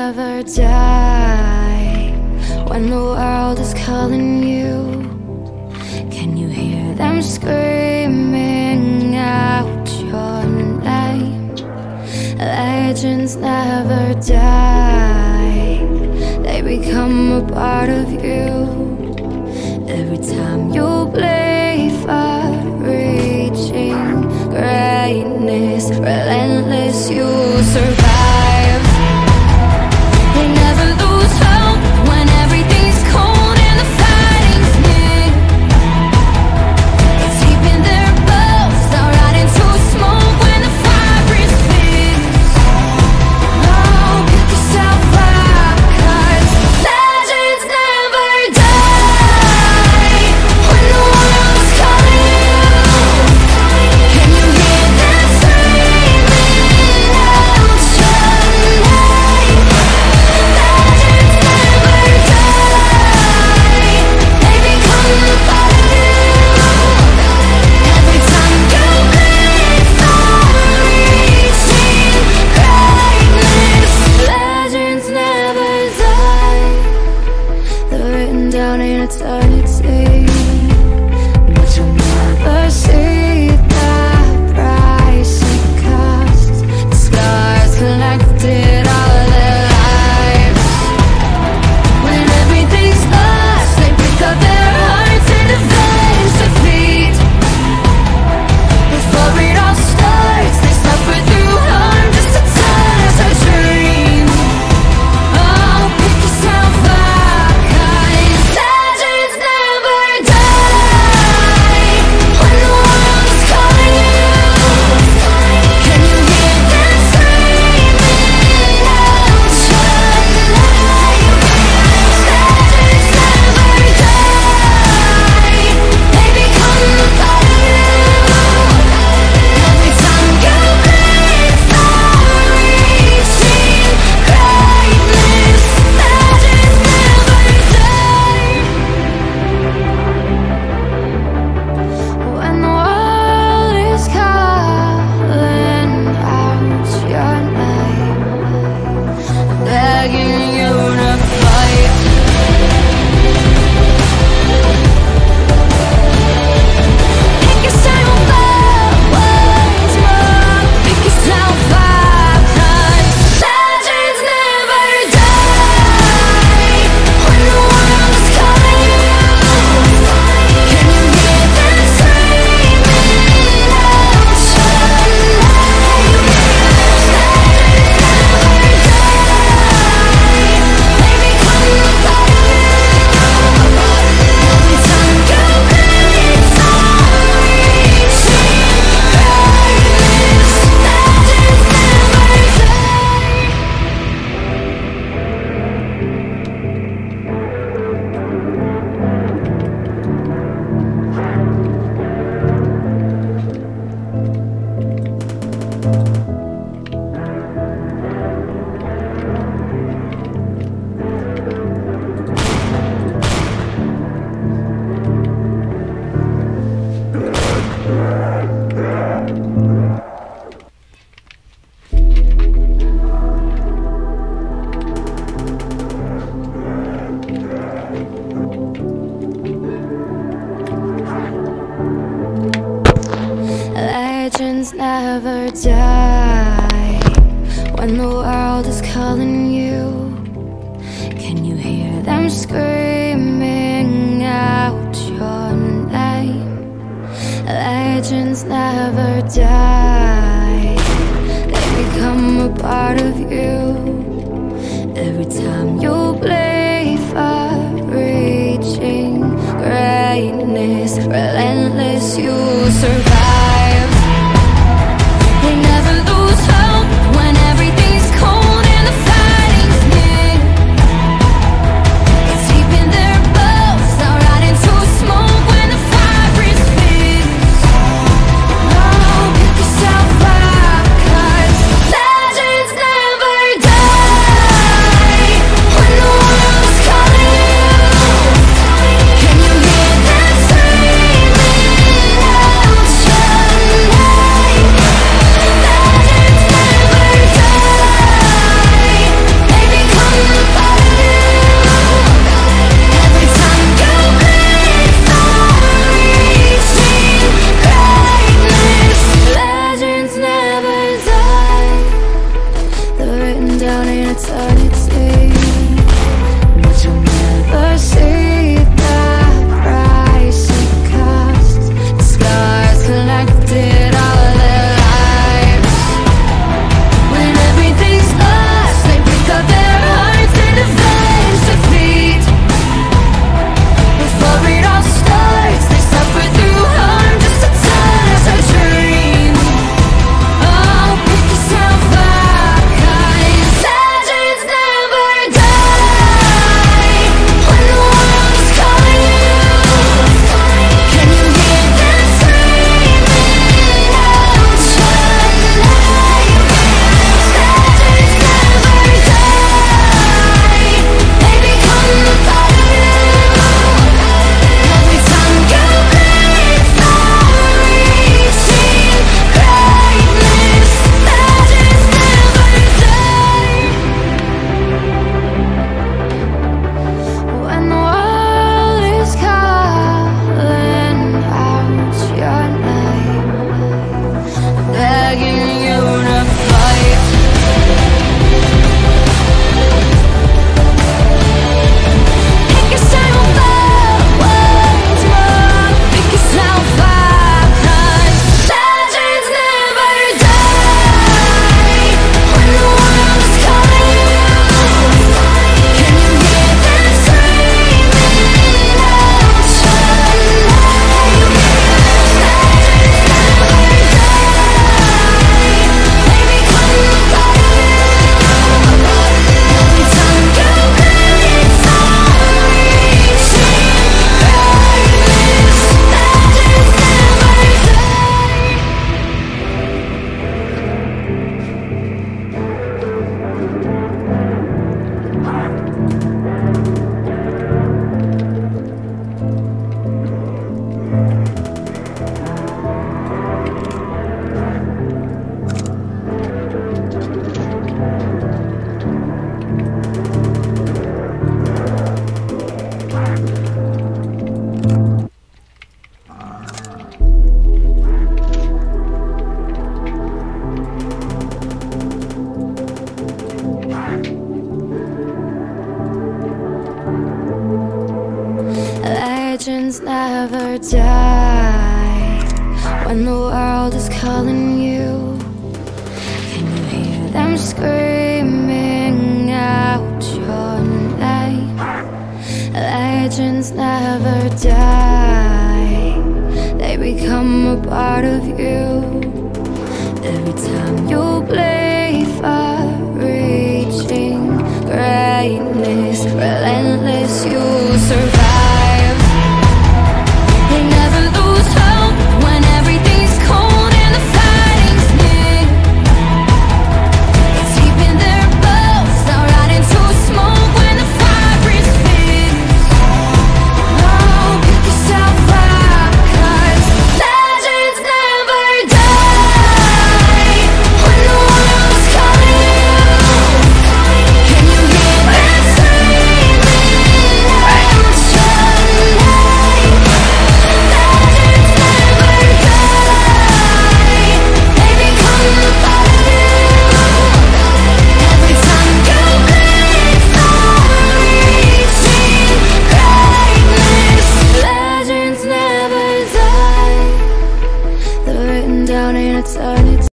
never die. When the world is calling you, can you hear them screaming out your name? Legends never die, they become a part of you. Every time you play for reaching greatness, relentless, you survive. They never lose hope when everything's cold and the fighting's near. It's deep in their bones, they'll ride into smoke when the fire is fierce. Oh, pick yourself up, 'cause legends never die. When the world's calling you, can you hear them screaming out your name? Legends never die, they become a part of you. Every time you bleed for reaching greatness, legends never die. They're written down in eternity, but you'll never see the price it costs. The scars collected all their lives. When everything's lost, they pick up their hearts and avenge defeat. Before it all starts, they suffer through harm just to touch our dream. Oh, pick yourself up, 'cause legends never die. When the world's calling you, can you hear them screaming out your name? Legends never die, they become a part of you. Every time you bleed for reaching greatness, legends never die. When the world is calling out your name, begging you to fight. Pick yourself up once more. Pick yourself up, 'cause legends never die. When the world is calling you, can you hear them screaming out your name? Legends never die, they become a part of you. Every time you bleed for reaching greatness, legends never die. Legends never die. When the world is calling you, can you hear them screaming out your name? Legends never die, they become a part of you. Every time you play for reaching greatness, relentless, you survive. They never lose hope when everything's cold and the fighting's near. It's deep in their bones, they'll ride into smoke when the fire is fierce. Oh, pick yourself up, 'cause legends never die. When the world's calling you, can you hear them screaming out when the world is calling you? Can you hear them screaming out your name? Legends never die, they become a part of you. Every time you play far reaching greatness, relentless, you survive. They never lose hope when everything's cold and the fighting's near. It's deep in their bones, they'll rot into smoke when the fire is fierce. Oh, pick yourself up, 'cause legends never die. When the world's calling you, can you hear them screaming out your name? Legends never die, they become a part of you. Every time you play for reaching greatness, legends never die. They're written down in eternity.